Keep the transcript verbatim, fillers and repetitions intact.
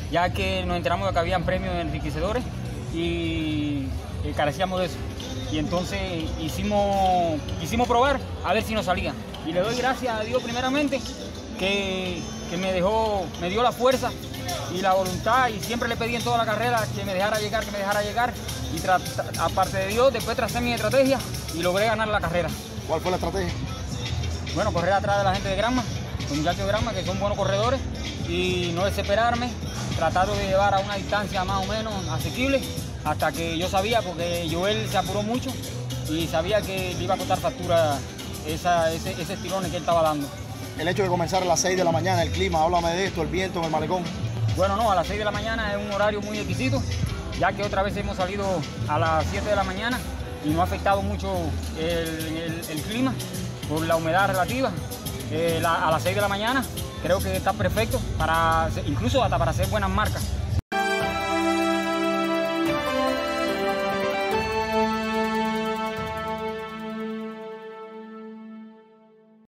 ya que nos enteramos de que habían premios enriquecedores y eh, carecíamos de eso. Y entonces hicimos, hicimos probar a ver si nos salía. Y le doy gracias a Dios primeramente que, que me, dejó, me dio la fuerza y la voluntad, y siempre le pedí en toda la carrera que me dejara llegar, que me dejara llegar. Y aparte de Dios, después tracé mi estrategia y logré ganar la carrera. ¿Cuál fue la estrategia? Bueno, correr atrás de la gente de Granma, los muchachos de Granma que son buenos corredores, y no desesperarme, tratar de llevar a una distancia más o menos asequible, hasta que yo sabía, porque Joel se apuró mucho y sabía que le iba a costar factura esa, ese, ese estirón que él estaba dando. El hecho de comenzar a las seis de la mañana, el clima, háblame de esto, el viento en el malecón. Bueno, no, a las seis de la mañana es un horario muy exquisito, ya que otra vez hemos salido a las siete de la mañana y no ha afectado mucho el, el, el clima por la humedad relativa. Eh, la, a las seis de la mañana creo que está perfecto, para, incluso hasta para hacer buenas marcas.